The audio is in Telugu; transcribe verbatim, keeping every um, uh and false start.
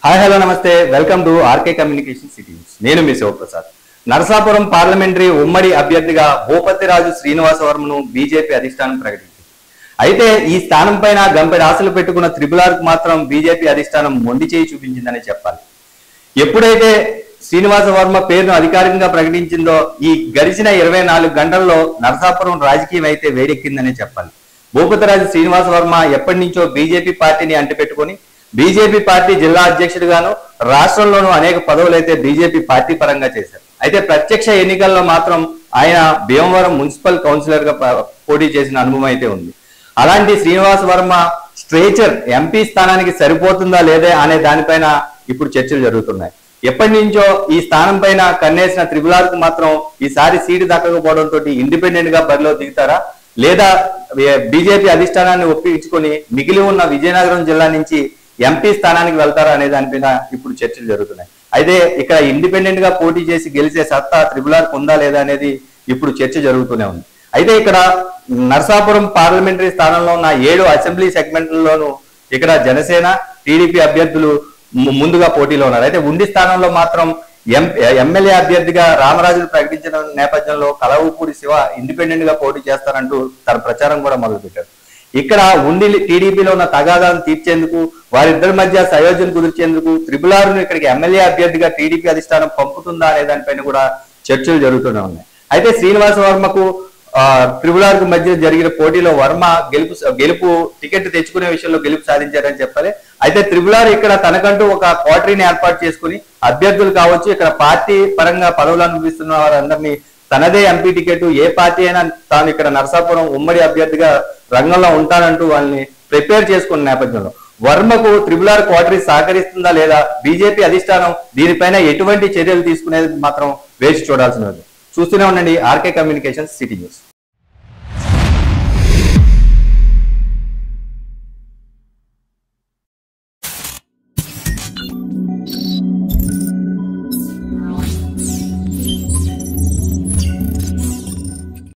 Hi hello namaste welcome to RK communication city news. నేను మీ శివప్రసాద్. నరసాపురం పార్లమెంటరీ ఉమ్మడి అభ్యర్థిగా భూపతిరాజు శ్రీనివాస వర్మను బీజేపీ అధిష్టానం ప్రకటించింది. అయితే ఈ స్థానం పైన గంపెడి ఆశలు పెట్టుకున్న త్రిపుల్ ఆర్ కు మాత్రం బీజేపీ అధిష్టానం మొండి చేయి చూపించిందని చెప్పాలి. ఎప్పుడైతే శ్రీనివాస వర్మ పేరును అధికారికంగా ప్రకటించిందో ఈ గడిచిన ఇరవై నాలుగు గంటల్లో నరసాపురం రాజకీయం అయితే వేడెక్కిందనే చెప్పాలి. భూపతిరాజు శ్రీనివాస వర్మ ఎప్పటి నుంచో బీజేపీ పార్టీని అంటిపెట్టుకుని బీజేపీ పార్టీ జిల్లా అధ్యక్షుడిగాను రాష్ట్రంలోనూ అనేక పదవులు అయితే బీజేపీ పార్టీ పరంగా చేశారు. అయితే ప్రత్యక్ష ఎన్నికల్లో మాత్రం ఆయన భీమవరం మున్సిపల్ కౌన్సిలర్ గా పోటీ చేసిన అనుభవం అయితే ఉంది. అలాంటి శ్రీనివాస వర్మ స్ట్రేచర్ ఎంపీ స్థానానికి సరిపోతుందా లేదా అనే దానిపైన ఇప్పుడు చర్చలు జరుగుతున్నాయి. ఎప్పటి నుంచో ఈ స్థానం పైన కన్నేసిన త్రిపుల్ ఆర్ కు మాత్రం ఈసారి సీటు దక్కకపోవడంతో ఇండిపెండెంట్ గా బరిలో దిగుతారా లేదా బీజేపీ అధిష్టానాన్ని ఒప్పించుకొని మిగిలి ఉన్న విజయనగరం జిల్లా నుంచి ఎంపీ స్థానానికి వెళ్తారా అనే దానిపైన ఇప్పుడు చర్చలు జరుగుతున్నాయి. అయితే ఇక్కడ ఇండిపెండెంట్ గా పోటీ చేసి గెలిచే సత్తా త్రిపుల్ ఆర్ ఉందా లేదా అనేది ఇప్పుడు చర్చ జరుగుతూనే ఉంది. అయితే ఇక్కడ నరసాపురం పార్లమెంటరీ స్థానంలో ఉన్న ఏడు అసెంబ్లీ సెగ్మెంట్లలోనూ ఇక్కడ జనసేన టీడీపీ అభ్యర్థులు ముందుగా పోటీలో ఉన్నారు. అయితే ఉండి స్థానంలో మాత్రం ఎం ఎమ్మెల్యే అభ్యర్థిగా రామరాజును ప్రకటించిన నేపథ్యంలో కలవపూడి శివ ఇండిపెండెంట్ గా పోటీ చేస్తారంటూ తన ప్రచారం కూడా మొదలుపెట్టారు. ఇక్కడ ఉండి టీడీపీలో ఉన్న తగాదాలను తీర్చేందుకు వారిద్దరి మధ్య సయోజన కుదిర్చేందుకు త్రిపుల్ ఆర్ ను ఇక్కడికి ఎమ్మెల్యే అభ్యర్థిగా టీడీపీ అధిష్టానం పంపుతుందా అనే దానిపైన కూడా చర్చలు జరుగుతూనే ఉన్నాయి. అయితే శ్రీనివాస వర్మకు ఆ త్రిపుల్ ఆర్ కు మధ్య జరిగిన పోటీలో వర్మ గెలుపు గెలుపు టికెట్ తెచ్చుకునే విషయంలో గెలుపు సాధించారని చెప్పాలి. అయితే త్రిపుల్ ఆర్ ఇక్కడ తనకంటూ ఒక కోటరీని ఏర్పాటు చేసుకుని అభ్యర్థులు కావచ్చు ఇక్కడ పార్టీ పరంగా పదవులు అనుభవిస్తున్న వారందరినీ తనదే ఎంపీ టికెట్ ఏ పార్టీ అయినా తాను ఇక్కడ నరసాపురం ఉమ్మడి అభ్యర్థిగా రంగంలో ఉంటానంటూ వాళ్ళని ప్రిపేర్ చేసుకున్న నేపథ్యంలో వర్మకు త్రిపుల్ ఆర్ కోటరీ సహకరిస్తుందా లేదా బీజేపీ అధిష్టానం దీనిపైన ఎటువంటి చర్యలు తీసుకునేది మాత్రం వేచి చూడాల్సినది. చూస్తూనే ఉండండి ఆర్కే కమ్యూనికేషన్ సిటీ న్యూస్.